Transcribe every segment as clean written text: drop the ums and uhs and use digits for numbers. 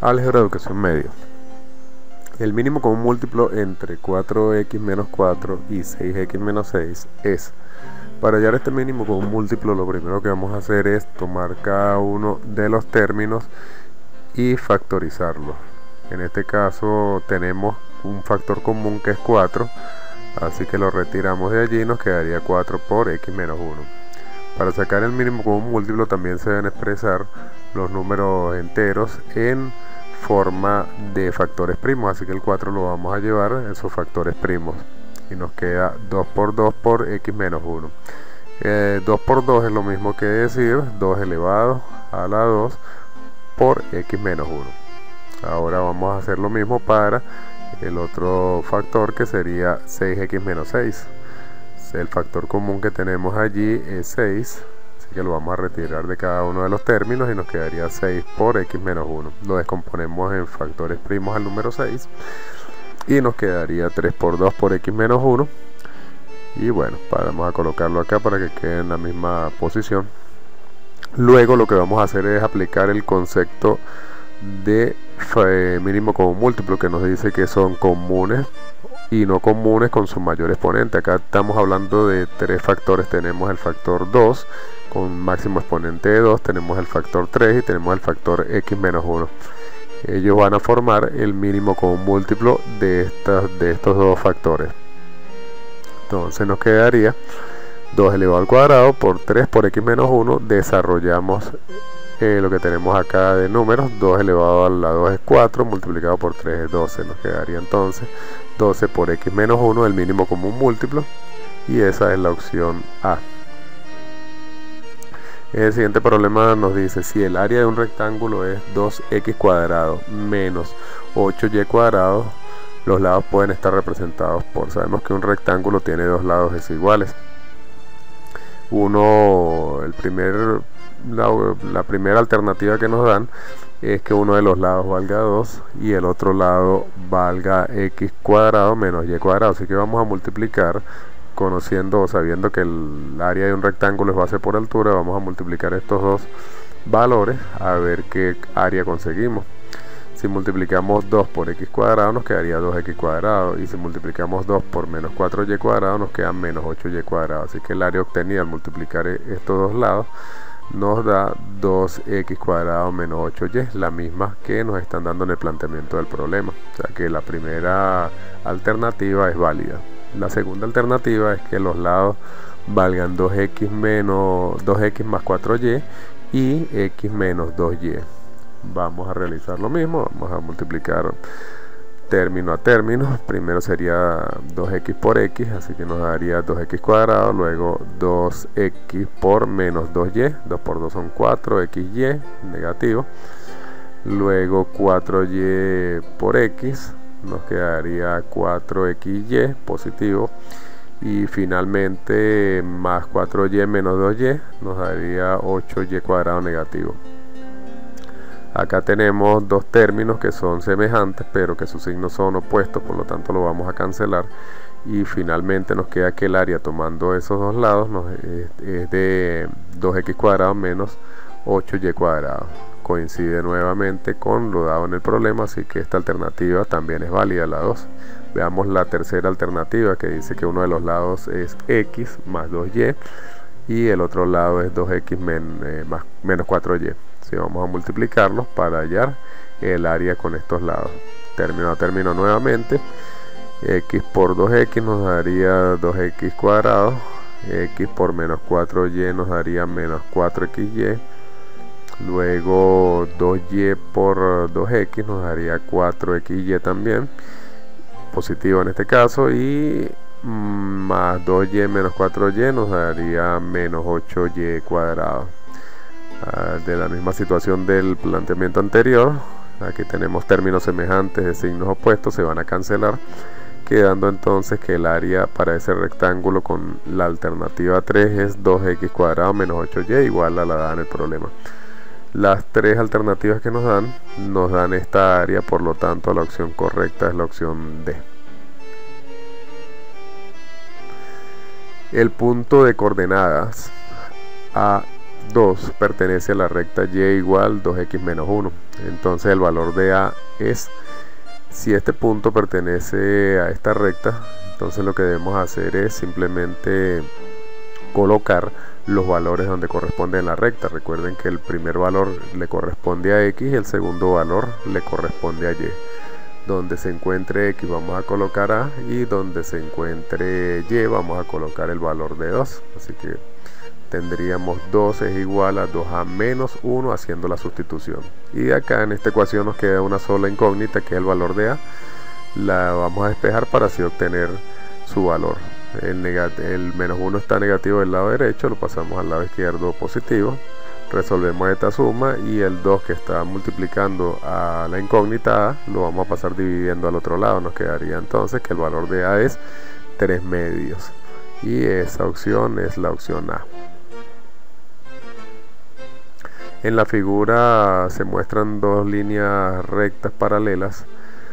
Álgebra de educación media. El mínimo común múltiplo entre 4x menos 4 y 6x menos 6 es. Para hallar este mínimo común múltiplo, lo primero que vamos a hacer es tomar cada uno de los términos y factorizarlo. En este caso tenemos un factor común que es 4, así que lo retiramos de allí y nos quedaría 4 por x menos 1. Para sacar el mínimo común múltiplo también se deben expresar los números enteros en forma de factores primos, así que el 4 lo vamos a llevar en sus factores primos y nos queda 2 por 2 por x menos 1. 2 por 2 es lo mismo que decir 2 elevado a la 2 por x menos 1. Ahora vamos a hacer lo mismo para el otro factor, que sería 6x menos 6. El factor común que tenemos allí es 6, así que lo vamos a retirar de cada uno de los términos y nos quedaría 6 por x menos 1. Lo descomponemos en factores primos al número 6 y nos quedaría 3 por 2 por x menos 1. Y bueno, vamos a colocarlo acá para que quede en la misma posición. Luego lo que vamos a hacer es aplicar el concepto de mínimo común múltiplo, que nos dice que son comunes y no comunes con su mayor exponente. Acá estamos hablando de tres factores. Tenemos el factor 2 con máximo exponente de 2, tenemos el factor 3 y tenemos el factor x menos 1. Ellos van a formar el mínimo común múltiplo de estos dos factores. Entonces nos quedaría 2 elevado al cuadrado por 3 por x menos 1. Desarrollamos lo que tenemos acá de números. 2 elevado a la 2 es 4, multiplicado por 3 es 12. Nos quedaría entonces 12 por x menos 1, el mínimo común múltiplo, y esa es la opción A. El siguiente problema nos dice: si el área de un rectángulo es 2x cuadrado menos 8y cuadrado, los lados pueden estar representados por. Sabemos que un rectángulo tiene dos lados desiguales. La primera alternativa que nos dan es que uno de los lados valga 2 y el otro lado valga x cuadrado menos y cuadrado. Así que vamos a multiplicar, conociendo o sabiendo que el área de un rectángulo es base por altura, vamos a multiplicar estos dos valores a ver qué área conseguimos. Si multiplicamos 2 por x cuadrado nos quedaría 2x cuadrado, y si multiplicamos 2 por menos 4y cuadrado nos queda menos 8y cuadrado. Así que el área obtenida al multiplicar estos dos lados nos da 2x cuadrado menos 8y, la misma que nos están dando en el planteamiento del problema. O sea que la primera alternativa es válida. La segunda alternativa es que los lados valgan 2x más 4y y x menos 2y. Vamos a realizar lo mismo, vamos a multiplicar término a término. Primero sería 2x por x, así que nos daría 2x cuadrado, luego 2x por menos 2y, 2 por 2 son 4, xy, negativo, luego 4y por x, nos quedaría 4xy, positivo, y finalmente más 4y menos 2y, nos daría 8y cuadrado, negativo. Acá tenemos dos términos que son semejantes, pero que sus signos son opuestos, por lo tanto lo vamos a cancelar. Y finalmente nos queda que el área, tomando esos dos lados, es de 2x cuadrado menos 8y cuadrado. Coincide nuevamente con lo dado en el problema, así que esta alternativa también es válida, la 2. Veamos la tercera alternativa, que dice que uno de los lados es x más 2y y el otro lado es 2x menos 4y. Si vamos a multiplicarlos para hallar el área con estos lados. Término a término nuevamente. X por 2x nos daría 2x cuadrado. X por menos 4y nos daría menos 4xy. Luego 2y por 2x nos daría 4xy también, positivo en este caso, y más 2y menos 4y nos daría menos 8y cuadrado. De la misma situación del planteamiento anterior, aquí tenemos términos semejantes de signos opuestos, se van a cancelar, quedando entonces que el área para ese rectángulo con la alternativa 3 es 2x cuadrado menos 8y, igual a la dada en el problema. Las tres alternativas que nos dan esta área, por lo tanto la opción correcta es la opción D. El punto de coordenadas A, 2 pertenece a la recta y igual 2x menos 1. Entonces el valor de a es, si este punto pertenece a esta recta, entonces lo que debemos hacer es simplemente colocar los valores donde corresponde en la recta. Recuerden que el primer valor le corresponde a x y el segundo valor le corresponde a y. Donde se encuentre x vamos a colocar a, y donde se encuentre y vamos a colocar el valor de 2. Así que tendríamos 2 es igual a 2a menos 1 haciendo la sustitución. Y de acá en esta ecuación nos queda una sola incógnita, que es el valor de a. La vamos a despejar para así obtener su valor. El menos 1 está negativo del lado derecho, lo pasamos al lado izquierdo positivo. Resolvemos esta suma y el 2 que está multiplicando a la incógnita a lo vamos a pasar dividiendo al otro lado. Nos quedaría entonces que el valor de a es 3 medios. Y esa opción es la opción A. En la figura se muestran dos líneas rectas paralelas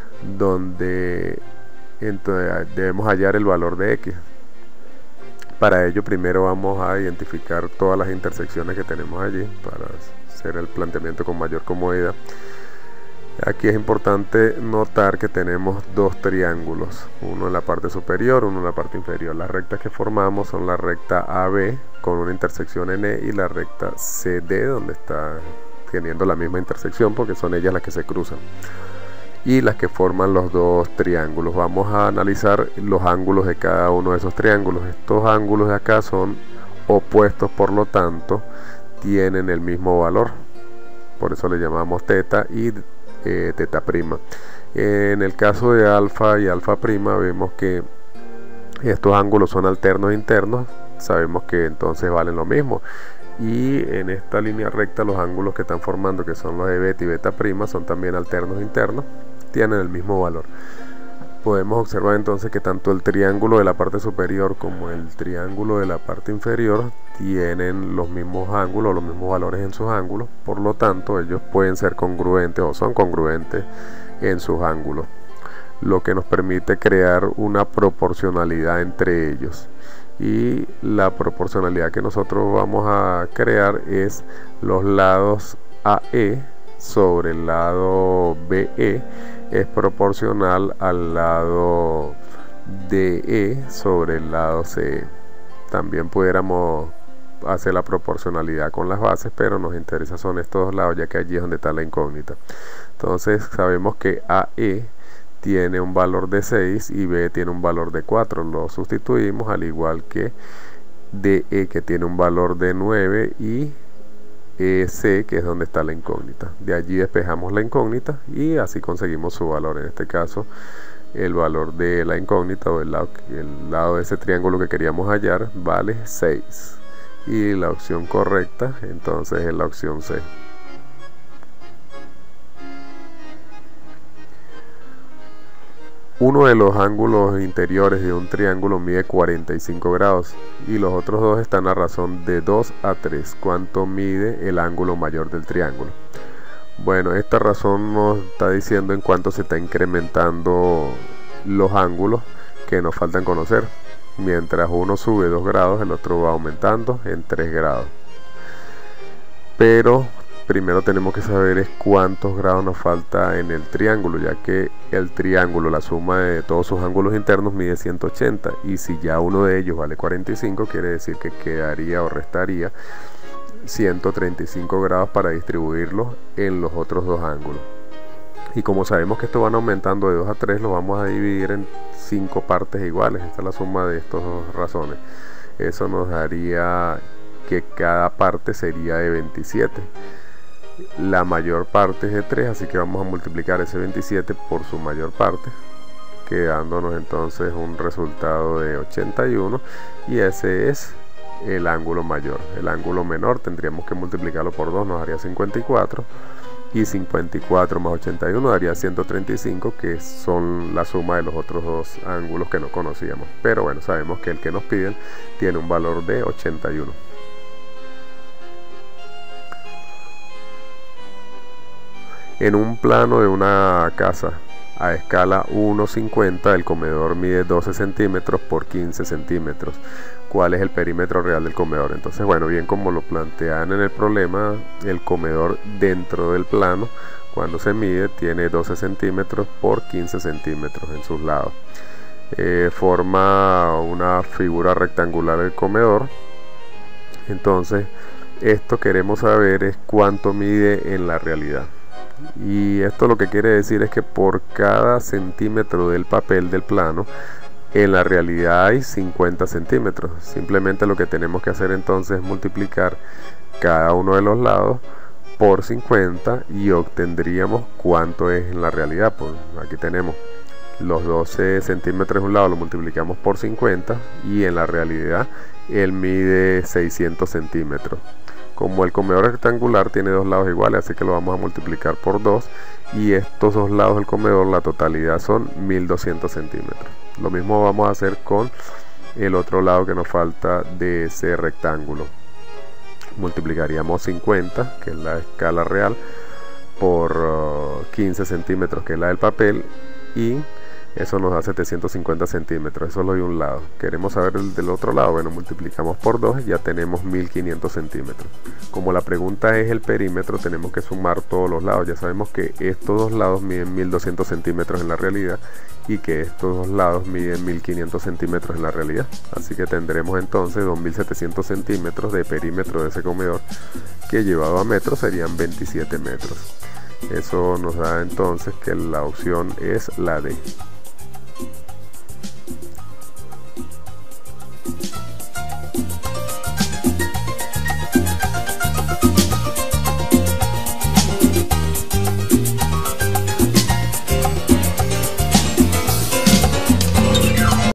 donde debemos hallar el valor de x. Para ello primero vamos a identificar todas las intersecciones que tenemos allí para hacer el planteamiento con mayor comodidad. Aquí es importante notar que tenemos dos triángulos, uno en la parte superior, uno en la parte inferior. Las rectas que formamos son la recta AB con una intersección en E y la recta CD, donde está teniendo la misma intersección porque son ellas las que se cruzan y las que forman los dos triángulos. Vamos a analizar los ángulos de cada uno de esos triángulos. Estos ángulos de acá son opuestos, por lo tanto tienen el mismo valor, por eso le llamamos teta y teta prima. En el caso de alfa y alfa prima vemos que estos ángulos son alternos internos, sabemos que entonces valen lo mismo. Y en esta línea recta los ángulos que están formando, que son los de beta y beta prima, son también alternos internos, tienen el mismo valor. Podemos observar entonces que tanto el triángulo de la parte superior como el triángulo de la parte inferior tienen los mismos ángulos, los mismos valores en sus ángulos, por lo tanto ellos pueden ser congruentes o son congruentes en sus ángulos, lo que nos permite crear una proporcionalidad entre ellos. Y la proporcionalidad que nosotros vamos a crear es los lados AE sobre el lado BE es proporcional al lado DE sobre el lado CE. También pudiéramos hacer la proporcionalidad con las bases, pero nos interesa son estos dos lados, ya que allí es donde está la incógnita. Entonces sabemos que AE tiene un valor de 6 y B tiene un valor de 4, lo sustituimos, al igual que DE, que tiene un valor de 9, y C, que es donde está la incógnita. De allí despejamos la incógnita y así conseguimos su valor. En este caso el valor de la incógnita o el lado de ese triángulo que queríamos hallar vale 6 y la opción correcta entonces es la opción C. Uno de los ángulos interiores de un triángulo mide 45 grados y los otros dos están a razón de 2 a 3. ¿Cuánto mide el ángulo mayor del triángulo? Bueno, esta razón nos está diciendo en cuánto se está incrementando los ángulos que nos faltan conocer. Mientras uno sube 2 grados, el otro va aumentando en 3 grados. Pero primero tenemos que saber es cuántos grados nos falta en el triángulo, ya que el triángulo, la suma de todos sus ángulos internos mide 180 y si ya uno de ellos vale 45, quiere decir que quedaría o restaría 135 grados para distribuirlos en los otros dos ángulos. Y como sabemos que esto van aumentando de 2 a 3, lo vamos a dividir en 5 partes iguales. Esta es la suma de estas dos razones. Eso nos daría que cada parte sería de 27. La mayor parte es de 3, así que vamos a multiplicar ese 27 por su mayor parte, quedándonos entonces un resultado de 81, y ese es el ángulo mayor. El ángulo menor tendríamos que multiplicarlo por 2, nos daría 54, y 54 más 81 daría 135, que son la suma de los otros dos ángulos que no conocíamos. Pero bueno, sabemos que el que nos piden tiene un valor de 81. En un plano de una casa a escala 1,50 el comedor mide 12 centímetros por 15 centímetros. ¿Cuál es el perímetro real del comedor? Entonces, bueno, bien como lo plantean en el problema, el comedor dentro del plano, cuando se mide, tiene 12 centímetros por 15 centímetros en sus lados. Forma una figura rectangular el comedor. Entonces, esto queremos saber es cuánto mide en la realidad. Y esto lo que quiere decir es que por cada centímetro del papel del plano, en la realidad hay 50 centímetros. Simplemente lo que tenemos que hacer entonces es multiplicar cada uno de los lados por 50 y obtendríamos cuánto es en la realidad. Pues aquí tenemos los 12 centímetros de un lado, lo multiplicamos por 50 y en la realidad él mide 600 centímetros. Como el comedor rectangular tiene dos lados iguales, así que lo vamos a multiplicar por 2 y estos dos lados del comedor, la totalidad son 1200 centímetros. Lo mismo vamos a hacer con el otro lado que nos falta de ese rectángulo. Multiplicaríamos 50, que es la escala real, por 15 centímetros, que es la del papel, y eso nos da 750 centímetros. Eso es lo de un lado. Queremos saber el del otro lado. Bueno, multiplicamos por 2 y ya tenemos 1500 centímetros. Como la pregunta es el perímetro, tenemos que sumar todos los lados. Ya sabemos que estos dos lados miden 1200 centímetros en la realidad y que estos dos lados miden 1500 centímetros en la realidad. Así que tendremos entonces 2700 centímetros de perímetro de ese comedor, que llevado a metros serían 27 metros. Eso nos da entonces que la opción es la D.